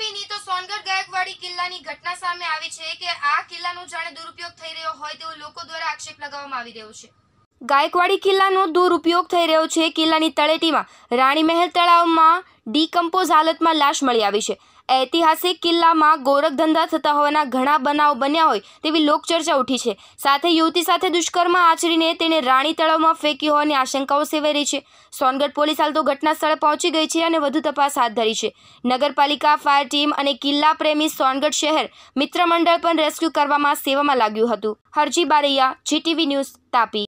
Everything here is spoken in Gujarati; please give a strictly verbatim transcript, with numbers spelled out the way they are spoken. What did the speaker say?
મહિની તો સોનગઢ ગાયકવાડી કિલ્લાની ઘટના સામે આવી છે કે આ કિલ્લાનો જાણે દુરુપયોગ થઈ રહ્યો હોય તેવો લોકો દ્વારા આક્ષેપ લગાવવામાં આવી રહ્યો છે। ગાયકવાડી કિલ્લાનો દુરુપયોગ થઈ રહ્યો છે। કિલ્લાની તળેટીમાં રાણી મહેલ તળાવમાં ડીકમ્પોઝ હાલતમાં લાશ મળી આવી છે। ઐતિહાસિક કિલ્લામાં ગોરખ ધંધા થતા હોવાના ઘણા બનાવ બન્યા હોય તેવી લોકચર્ચા ઉઠી છે। સાથે યુવતી સાથે દુષ્કર્મ આચરીને તેને રાણી તળાવમાં ફેંકી હોવાની આશંકાઓ સેવાઈ રહી છે। સોનગઢ પોલીસ હાલ તો ઘટના સ્થળે પહોંચી ગઈ છે અને વધુ તપાસ હાથ ધરી છે। નગરપાલિકા, ફાયર ટીમ અને કિલ્લા પ્રેમી સોનગઢ શહેર મિત્ર મંડળ પણ રેસ્ક્યુ કરવામાં સેવામાં લાગ્યું હતું। Harji Baraiya, GTV news, Tapi.